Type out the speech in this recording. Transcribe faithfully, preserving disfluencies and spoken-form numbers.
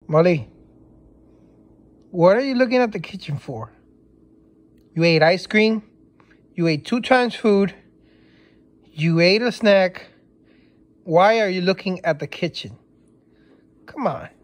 Molly, what are you looking at the kitchen for? You ate ice cream. You ate two times food. You ate a snack. Why are you looking at the kitchen? Come on.